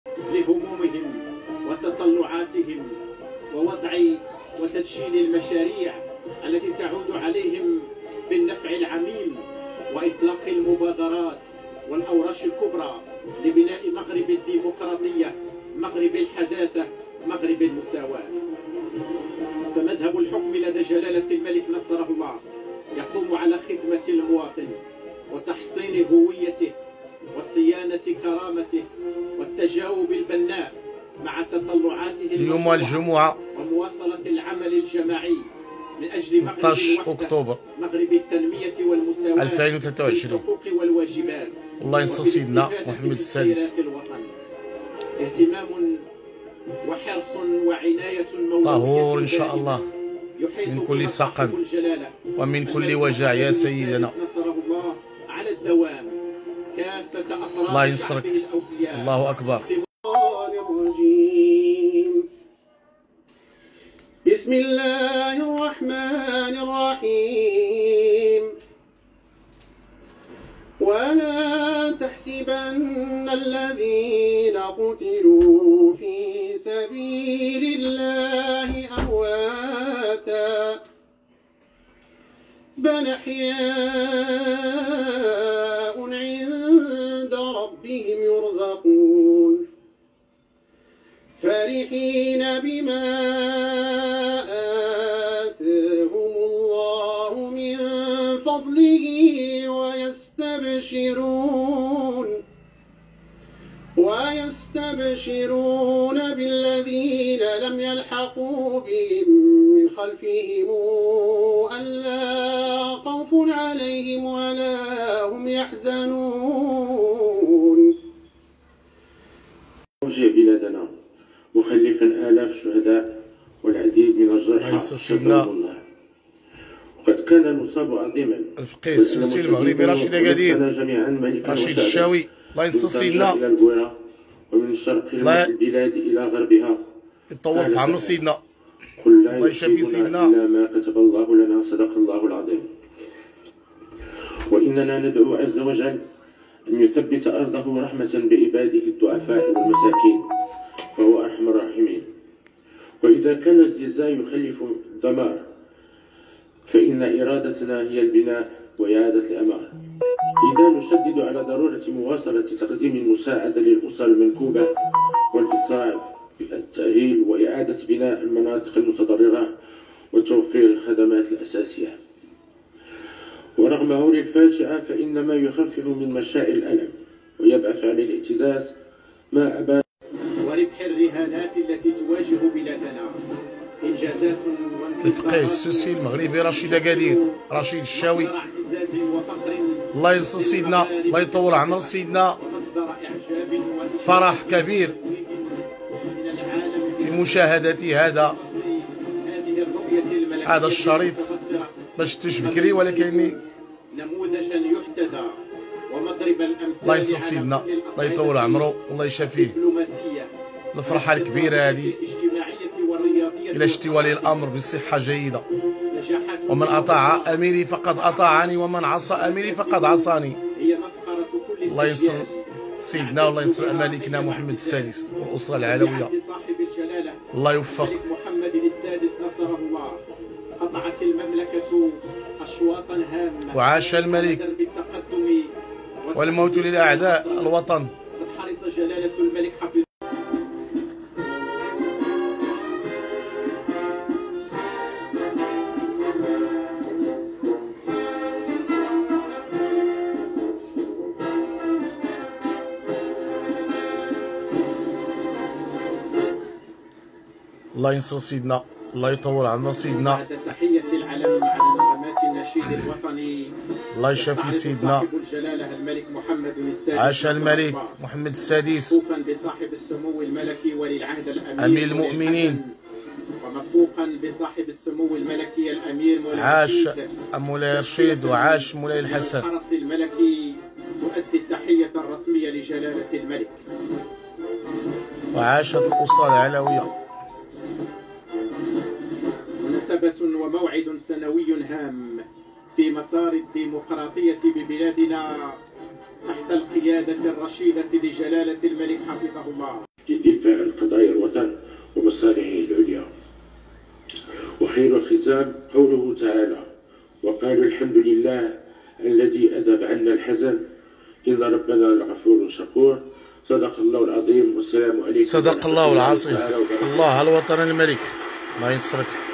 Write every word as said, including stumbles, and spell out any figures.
لهمومهم وتطلعاتهم ووضع وتدشين المشاريع التي تعود عليهم بالنفع العميم، وإطلاق المبادرات والأوراش الكبرى لبناء مغرب الديمقراطية، مغرب الحداثة، مغرب المساواة. فمذهب الحكم لدى جلالة الملك نصره الله يقوم على خدمة المواطن وتحصين هويته وصيانة كرامته والتجاوب البناء مع تطلعاته اليوم الجمعة ومواصلة العمل الجماعي من أجل مغرب ثمانية عشر أكتوبر مغرب التنمية والمساواة ألفين وثلاثة وعشرين. الحقوق والواجبات. الله ينصر سيدنا محمد السادس. اهتمام وحرص وعناية طهور إن شاء الله من كل سقم ومن كل وجع يا سيدنا. نصره الله على الدوام كافة أفراد الله ينصرك. الله أكبر. بسم الله الرحمن الرحيم. ولا تحسبن الذين قتلوا في سبيل الله أمواتا بل أحياء عند ربهم يرزقون فرحين بما آتاهم الله من فضله ويستبشرون ويستبشرون بالذين لم يلحقوا بهم من خلفهم ألا خوف عليهم ولا هم يحزنون. أرجع بلادنا مخلفا آلاف الشهداء والعديد من الجرحى شفاهم الله. وقد كان المصاب عظيما الفقيه السوسي المغربي رشيد أكادير رشيد الشاوي الله ينصر سيدنا ومن شرق البلاد إلى غربها يطوف عمر سيدنا الله يشفي سيدنا إلا ما كتب الله لنا. صدق الله العظيم. وإننا ندعو عز وجل أن يثبت أرضه رحمة بعباده الضعفاء والمساكين فهو أرحم الراحمين. وإذا كان الزلزال يخلف الدمار فإن إرادتنا هي البناء وإعادة الأمار. إذا نشدد على ضرورة مواصلة تقديم المساعدة للأسر المنكوبة والإسراع بالتأهيل وإعادة بناء المناطق المتضررة وتوفير الخدمات الأساسية. ورغم هول الفاجعة فإن ما يخفف من مشاعر الألم ويبعث على الاعتزاز ما أبان وربح الرهانات التي تواجه بلادنا إنجازات. الفقيه السوسي المغربي رشيد أكادير رشيد الشاوي الله ينصر سيدنا الله يطول عمر سيدنا. فرح كبير في مشاهدة هذا هذا الشريط باش تشبكري ولكني نموذجا يحتذى ومضرب الأمثال. الله ينصر سيدنا الله يطول عمره والله يشافيه. الفرحة الكبيرة هذه إلى اشتي ولي الأمر بصحة جيدة. ومن أطاع أميري فقد أطاعني ومن عصى أميري فقد عصاني. الله ينصر سيدنا والله ينصر ملكنا محمد السادس والأسرة العلوية. الله يوفق. محمد السادس نصره الله. قطعت المملكة أشواطا هامة وعاش الملك والموت للأعداء الوطن. قد حرص جلالة الملك حفظه الله ينصر سيدنا الله يطول عمر سيدنا. بعد تحية العلم على نغمات النشيد الوطني الله يشفي سيدنا. الجلالة الملك محمد السادس عاش الملك محمد السادس مكفوفا بصاحب السمو الملكي ولي العهد الأمير أمير المؤمنين ومكفوفا بصاحب السمو الملكي الأمير مولاي عاش مولاي رشيد وعاش مولاي الحسن. الحرس الملكي تؤدي التحية الرسمية لجلالة الملك. وعاشت الأسرة العلوية. مناسبة وموعد سنوي هام في مسار الديمقراطية ببلادنا تحت القيادة الرشيدة لجلالة الملك حفظه الله لدفاع قضايا الوطن ومصالحه العليا. وخير الختام قوله تعالى: وقالوا الحمد لله الذي أذهب عنا الحزن إن ربنا لغفور شكور. صدق الله العظيم والسلام عليكم. صدق الله العظيم. الله الوطن الملك، الله ينصرك.